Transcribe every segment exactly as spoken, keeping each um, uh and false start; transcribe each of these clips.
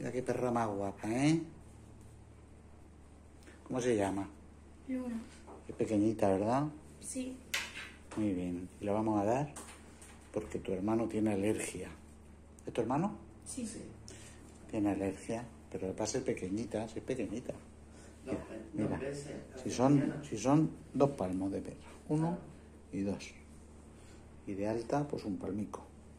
Mira qué perra más guapa, ¿eh? ¿Cómo se llama? Luna. Es pequeñita, ¿verdad? Sí. Muy bien. Y la vamos a dar porque tu hermano tiene alergia. ¿Es tu hermano? Sí. Sí. Tiene alergia, pero va a ser pequeñita, si es pequeñita. Dos, Mira, dos veces. si son, si son dos palmos de perro, uno y dos. Y de alta, pues un palmico.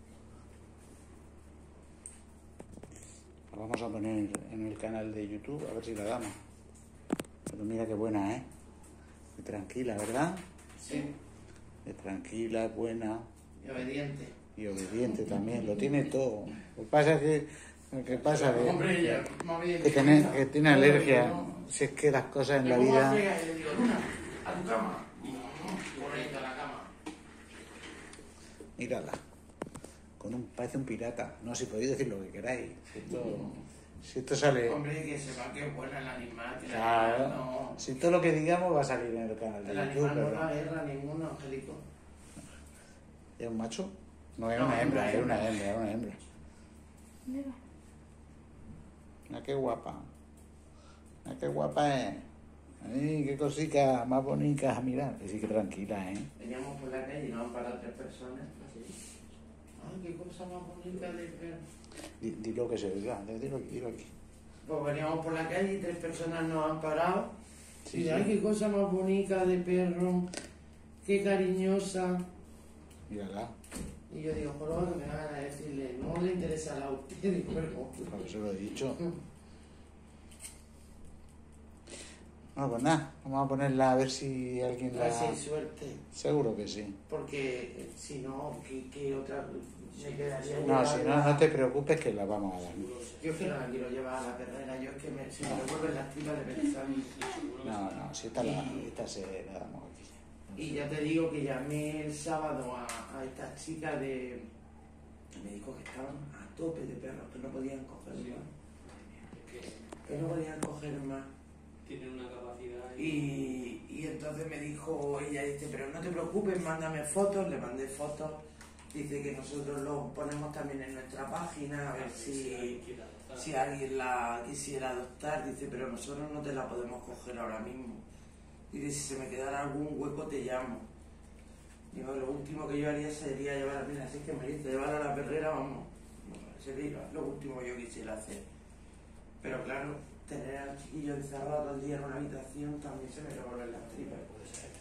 La vamos a poner en el canal de YouTube, a ver si la damos. Pero mira qué buena, ¿eh? Muy tranquila, ¿verdad? Sí. Es tranquila, buena. Y obediente. Y obediente también, lo tiene todo. Lo que pasa es que, lo que pasa es Hombre, ella, más bien. que, tiene, que tiene alergia. Si es que las cosas en la vida... Y le digo, Luna, a tu cama. Correcto, a la cama. Mírala. Con un, parece un pirata. No, si podéis decir lo que queráis. Si esto, si esto sale... Hombre, que sepa que es buena el animal. Que el Claro. animal no... Si todo lo que digamos va a salir en el canal de El YouTube. animal no Pero... da guerra a ninguno, Angélico. ¿Es un macho? No, es No, una hembra, una es una hembra. hembra, es una hembra. Mira. Mira qué guapa. Mira qué guapa es. Ay, qué cositas más bonitas a mirar. Que sí que tranquila, ¿eh? Veníamos por la calle y nos han parado tres personas. Ay, qué cosa más bonita de perro. Di, di lo que se oiga, dilo, dilo aquí. Pues veníamos por la calle y tres personas nos han parado. Sí, y sí. ay, qué cosa más bonita de perro. Qué cariñosa. Mírala. Y yo digo, por lo menos me van a decirle, no le interesa la usted. Digo, pero... Por eso lo he dicho. Bueno, pues nada, vamos a ponerla a ver si alguien la... Así, suerte. Seguro que sí. Porque eh, si no, ¿qué, qué otra me quedaría? No, si no, llevarla- no te preocupes que la vamos a dar. Yo es que no la quiero llevar a la perrera, yo es que me, si me revuelven las tripas de pensar. No, no, si esta, la, Y- esta se la damos aquí. Y ya te digo que llamé el sábado a, a esta chica de... Me dijo que estaban a tope de perros, que no podían coger más. Que no podían coger más. Tienen una capacidad. Y, y entonces me dijo ella, dice, pero no te preocupes, mándame fotos. Le mandé fotos. Dice que nosotros lo ponemos también en nuestra página, a ver si, si alguien la quisiera adoptar. Dice, pero nosotros no te la podemos coger ahora mismo. Dice, si se me quedara algún hueco te llamo. Digo, lo último que yo haría sería llevar, mira, así que me dice, llevar a la perrera, vamos. No, sería lo último que yo quisiera hacer. Pero claro, tener al chiquillo encerrado todo el día en una habitación también se me revuelven las tripas.